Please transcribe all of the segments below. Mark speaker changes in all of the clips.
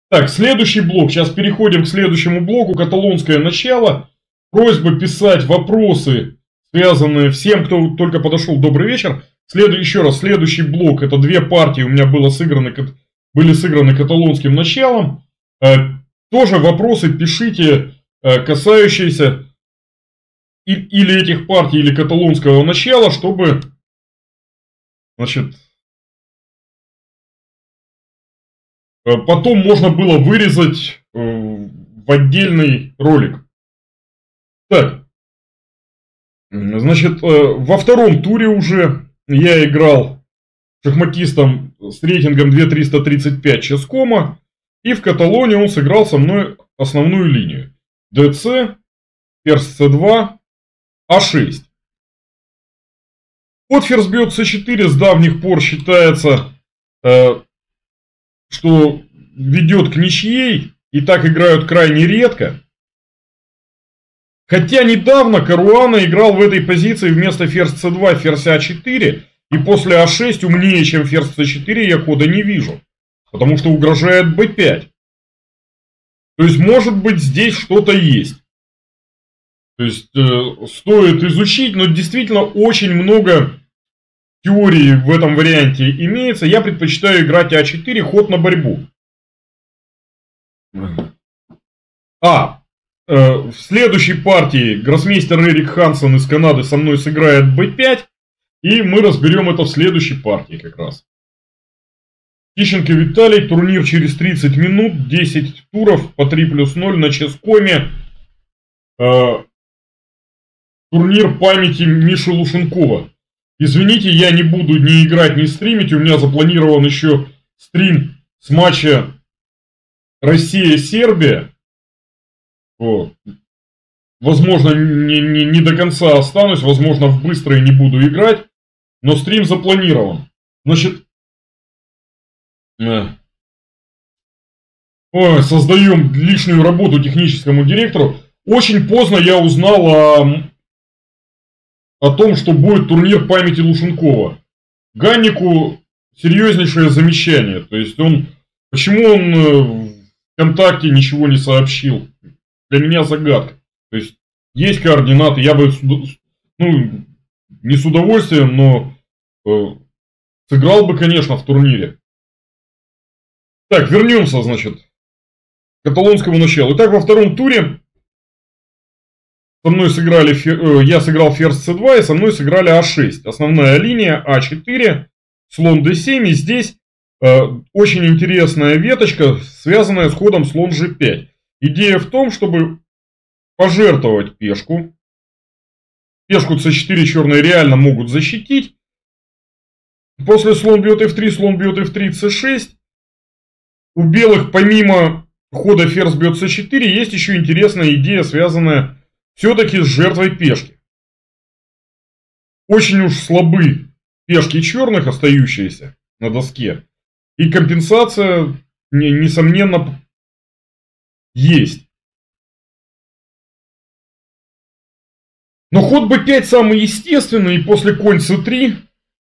Speaker 1: Так, следующий блок. Сейчас переходим к следующему блоку. Каталонское начало. Просьба писать вопросы, связанные всем, кто только подошел. Добрый вечер. Еще раз, следующий блок. Это две партии у меня были сыграны каталонским началом. Тоже вопросы пишите, касающиеся или этих партий, или каталонского начала, чтобы, значит, потом можно было вырезать в отдельный ролик. Так, значит, во втором туре уже я играл шахматистом с рейтингом 2335 Ческома, и в Каталонии он сыграл со мной основную линию. ДЦ, ферзь С2, А6. Ход ферзь бьет С4 с давних пор считается, что ведет к ничьей, и так играют крайне редко. Хотя недавно Каруана играл в этой позиции вместо ферзь С2 ферзь А4, и после А6 умнее, чем ферзь С4, я хода не вижу, потому что угрожает Б5. То есть, может быть, здесь что-то есть. То есть, стоит изучить, но действительно очень много теорий в этом варианте имеется. Я предпочитаю играть А4, ход на борьбу. В следующей партии гроссмейстер Эрик Хансен из Канады со мной сыграет Б5. И мы разберем это в следующей партии как раз. Тищенко Виталий, турнир через 30 минут, 10 туров по 3+0 на Ческоме. Турнир памяти Миши Лушенкова. Извините, я не буду ни играть, ни стримить. У меня запланирован еще стрим с матча Россия-Сербия. Возможно, не до конца останусь, возможно, в быстрое не буду играть, но стрим запланирован. Значит, создаем лишнюю работу техническому директору. Очень поздно я узнал о том, что будет турнир памяти Лушенкова. Ганнику серьезнейшее замечание. То есть почему он в ВКонтакте ничего не сообщил? Для меня загадка. То есть координаты, я бы, не с удовольствием, но сыграл бы, конечно, в турнире. Так, вернемся, значит, к каталонскому началу. Итак, во втором туре со мной я сыграл ферзь С2, и со мной сыграли А6. Основная линия А4, слон Д7, и здесь очень интересная веточка, связанная с ходом слон G5. Идея в том, чтобы пожертвовать пешку. Пешку С4 черные реально могут защитить. После слон бьет F3, слон бьет F3, С6. У белых помимо хода ферзь бьет С4 есть еще интересная идея, связанная все-таки с жертвой пешки. Очень уж слабы пешки черных, остающиеся на доске. И компенсация, несомненно, есть. Но ход b5 самый естественный, и после конь c3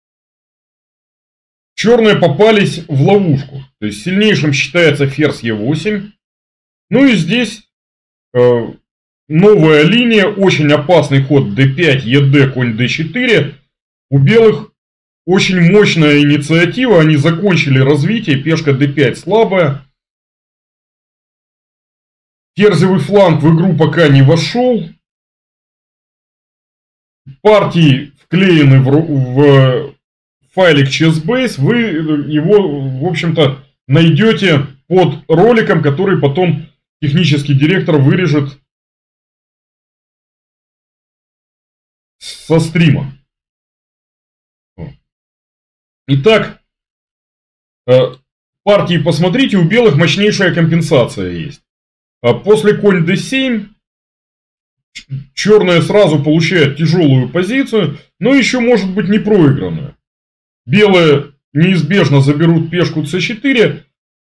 Speaker 1: черные попались в ловушку. То есть сильнейшим считается ферзь e8. Ну и здесь новая линия, очень опасный ход d5, ед, конь d4. У белых очень мощная инициатива, они закончили развитие, пешка d5 слабая. Ферзевый фланг в игру пока не вошел. Партии вклеены в файлик ChessBase. Вы его, в общем-то, найдете под роликом, который потом технический директор вырежет со стрима. Итак, партии посмотрите, у белых мощнейшая компенсация есть. После конь d7 черные сразу получают тяжелую позицию, но еще может быть не проигранную. Белые неизбежно заберут пешку c4.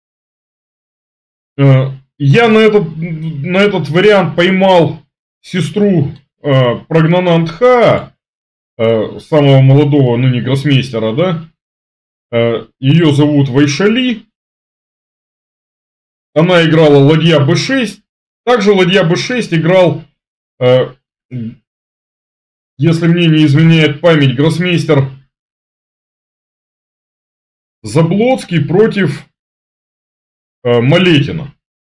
Speaker 1: Я на этот вариант поймал сестру Прагнанандха, самого молодого ныне гроссмейстера, да? Ее зовут Вайшали. она играла ладья b6. Также ладья b6 играл, если мне не изменяет память, гроссмейстер Заблоцкий против Малетина.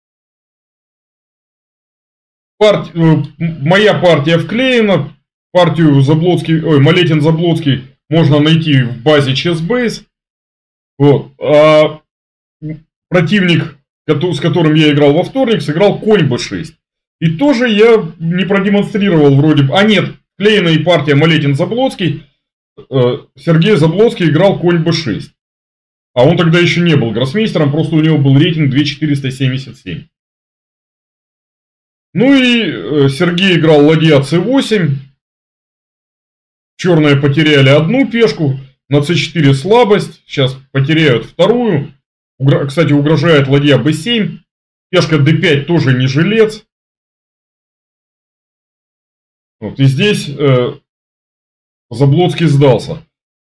Speaker 1: Моя партия вклеена. Партию Малетин-Заблоцкий можно найти в базе ChessBase. Вот. А противник, с которым я играл во вторник, сыграл конь b6. И тоже я не продемонстрировал вроде бы... А нет, вклеенная партия Малетин-Заблоцкий. Сергей Заблоцкий играл конь b6. А он тогда еще не был гроссмейстером, просто у него был рейтинг 2477. Ну и Сергей играл ладья c8. Черные потеряли одну пешку. На c4 слабость. Сейчас потеряют вторую. Кстати, угрожает ладья b7. Пешка d5 тоже не жилец. Вот, и здесь Заблоцкий сдался.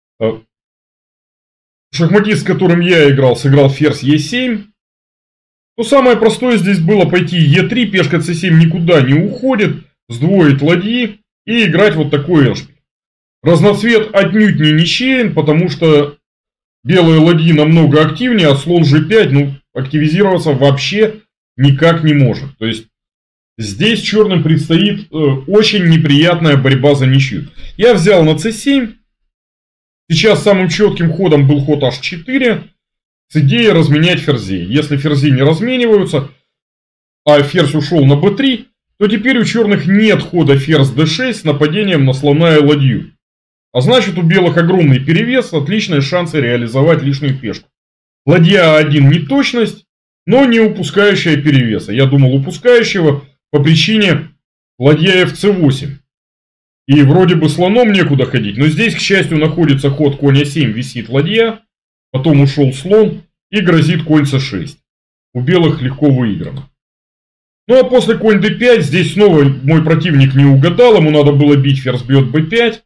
Speaker 1: Шахматист, с которым я играл, сыграл ферзь e7. То самое простое здесь было пойти e3, пешка c7 никуда не уходит, сдвоить ладьи и играть вот такой эндшпиль. Разноцвет отнюдь не ничейен, потому что белые ладьи намного активнее, а слон g5 активизироваться вообще никак не может. То есть здесь черным предстоит очень неприятная борьба за ничью. Я взял на c7. Сейчас самым четким ходом был ход h4 с идеей разменять ферзей. Если ферзи не размениваются, а ферзь ушел на b3, то теперь у черных нет хода ферзь d6 с нападением на слона и ладью. А значит, у белых огромный перевес, отличные шансы реализовать лишнюю пешку. Ладья a1 неточность, но не упускающая перевеса. Я думал упускающего по причине ладья fc8. И вроде бы слоном некуда ходить, но здесь, к счастью, находится ход конь а7, висит ладья, потом ушел слон и грозит конь c6. У белых легко выиграно. Ну а после конь d5, здесь снова мой противник не угадал, ему надо было бить ферзь бьет b5.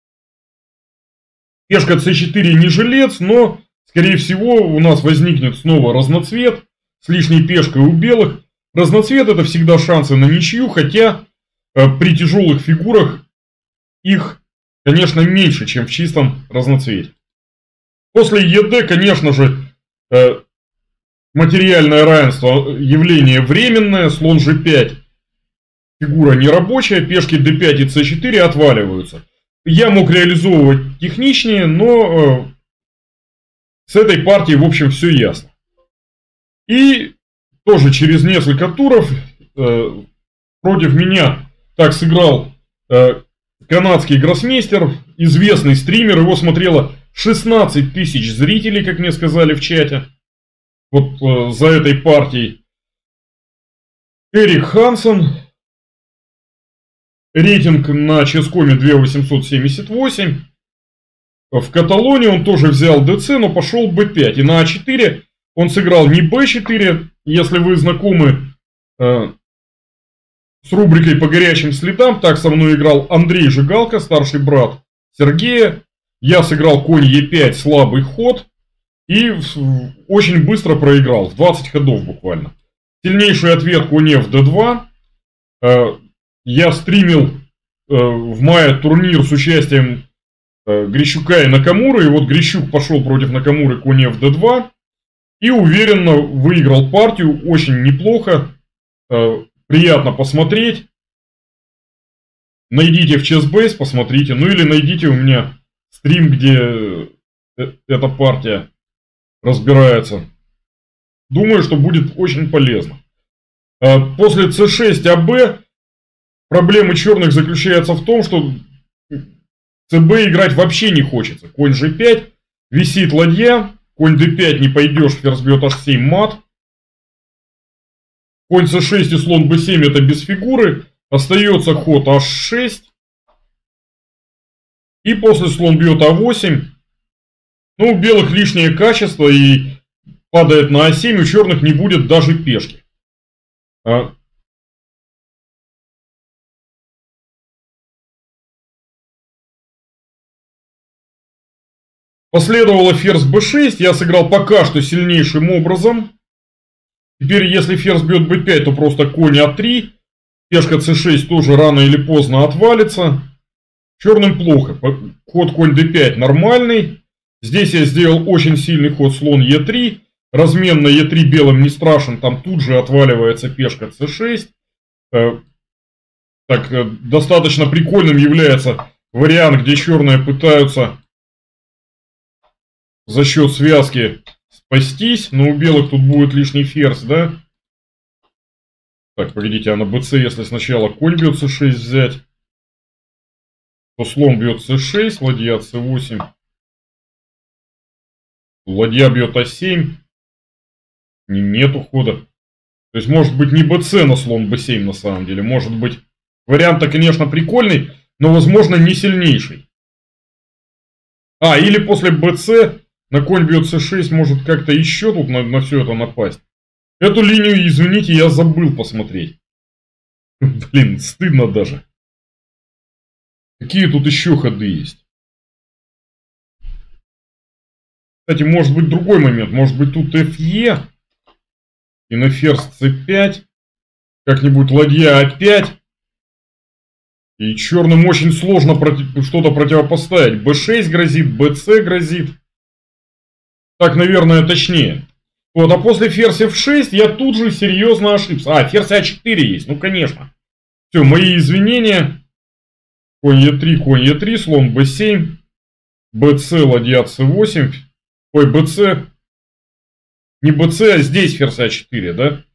Speaker 1: Пешка c4 не жилец, но, скорее всего, у нас возникнет снова разноцвет с лишней пешкой у белых. Разноцвет это всегда шансы на ничью, хотя при тяжелых фигурах их, конечно, меньше, чем в чистом разноцвете. После ЕД, конечно же, материальное равенство явление временное, слон g5, фигура нерабочая, пешки d5 и c4 отваливаются. Я мог реализовывать техничнее, но с этой партией, в общем, все ясно. И тоже через несколько туров против меня так сыграл канадский гроссмейстер, известный стример, его смотрело 16 тысяч зрителей, как мне сказали в чате, вот за этой партией. Эрик Хансен, рейтинг на Ческоме 2878, в Каталонии он тоже взял ДЦ, но пошел b5, и на А4 он сыграл не b4, если вы знакомы с рубрикой «По горячим следам», так со мной играл Андрей Жигалко, старший брат Сергея. Я сыграл конь Е5, слабый ход, и очень быстро проиграл, в 20 ходов буквально. Сильнейший ответ конь F d2. Я стримил в мае турнир с участием Грищука и Накамуры, и вот Грищук пошел против Накамуры конь F d2 и уверенно выиграл партию, очень неплохо. Приятно посмотреть. Найдите в ChessBase, посмотрите. Ну или найдите у меня стрим, где эта партия разбирается. Думаю, что будет очень полезно. После c6 АБ проблемы черных заключаются в том, что ЦБ играть вообще не хочется. Конь g5, висит ладья, конь d5 не пойдешь, ферзь бьет h7 мат. Конь c6 и слон b7 это без фигуры. Остается ход h6. И после слон бьет а8. Ну, у белых лишнее качество и падает на а7. У черных не будет даже пешки. Последовало ферзь b6. Я сыграл пока что сильнейшим образом. Теперь, если ферзь бьет b5, то просто конь a3. Пешка c6 тоже рано или поздно отвалится. Черным плохо. Ход конь d5 нормальный. Здесь я сделал очень сильный ход слон e3. Размен на e3 белым не страшен. Там тут же отваливается пешка c6. Так, достаточно прикольным является вариант, где черные пытаются за счет связки спастись. Но у белых тут будет лишний ферзь, да? Так, погодите, а на bc, если сначала конь бьет c6 взять, то слон бьет c6, ладья c8, ладья бьет a7, нету хода. То есть может быть не bc на слон b7 на самом деле, может быть вариант-то, конечно, прикольный, но возможно не сильнейший. А, или после bc на конь бьет c6 может как-то еще тут на все это напасть. Эту линию, извините, я забыл посмотреть. Блин, стыдно даже. Какие тут еще ходы есть? Кстати, может быть другой момент. Может быть тут fe. И на ферзь c5. Как-нибудь ладья a5. И черным очень сложно что-то противопоставить. b6 грозит, bc грозит. Так, наверное, точнее. Вот, а после ферзь f6 я тут же серьезно ошибся. А, ферзь a4 есть, ну конечно. Все, мои извинения. Конь e3, слон b7, bc, ладья c8. Ой, bc. Не bc, а здесь ферзь a4, да?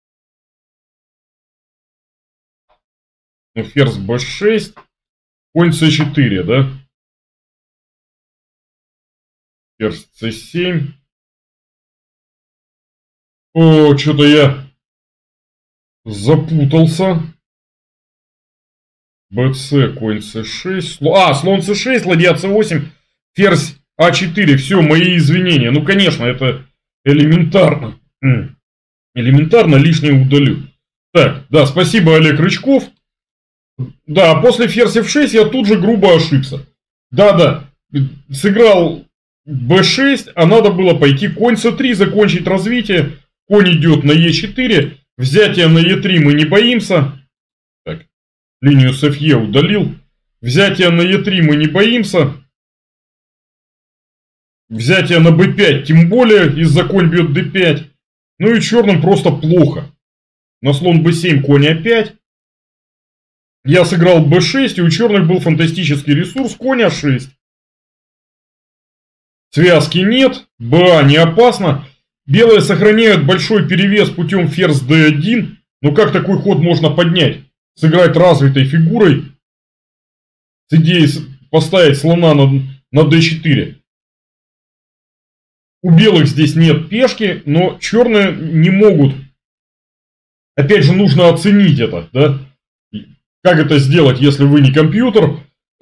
Speaker 1: Ну, ферзь b6, конь c4, да? Ферзь c7. О, что-то я запутался. bc, конь c6. Слон c6, ладья c8, ферзь a4. Все, мои извинения. Ну, конечно, это элементарно. Элементарно, лишнее удалю. Так, да, спасибо, Олег Рычков. Да, после ферзь f6 я тут же грубо ошибся. Да, сыграл b6, а надо было пойти конь c3, закончить развитие. Конь идет на e4, взятие на e3 мы не боимся. Так, линию с fe удалил. Взятие на e3 мы не боимся. Взятие на b5 тем более, из-за конь бьет d5. Ну и черным просто плохо. На слон b7 конь a5. Я сыграл b6, и у черных был фантастический ресурс конь a6. Связки нет, ba не опасно. Белые сохраняют большой перевес путем ферзь d1. Но как такой ход можно поднять? Сыграть развитой фигурой с идеей поставить слона на d4. У белых здесь нет пешки, но черные не могут. Опять же, нужно оценить это, да? Как это сделать, если вы не компьютер?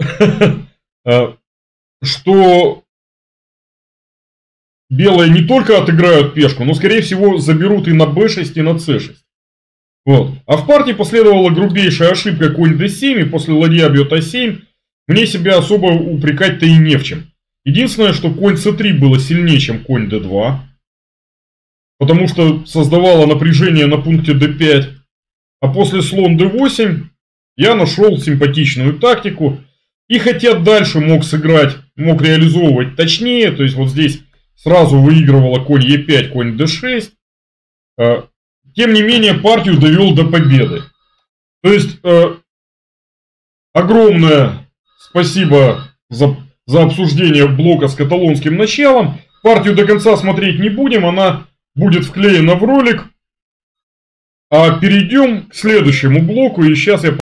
Speaker 1: Что белые не только отыграют пешку, но, скорее всего, заберут и на b6, и на c6. Вот. А в партии последовала грубейшая ошибка конь d7, и после ладья бьет a7. Мне себя особо упрекать-то и не в чем. Единственное, что конь c3 было сильнее, чем конь d2. Потому что создавало напряжение на пункте d5. А после слон d8 я нашел симпатичную тактику. И хотя дальше мог сыграть, мог реализовывать точнее. То есть вот здесь сразу выигрывала конь e5, конь d6. Тем не менее партию довел до победы. То есть огромное спасибо за обсуждение блока с каталонским началом. Партию до конца смотреть не будем, она будет вклеена в ролик. А перейдем к следующему блоку, и сейчас я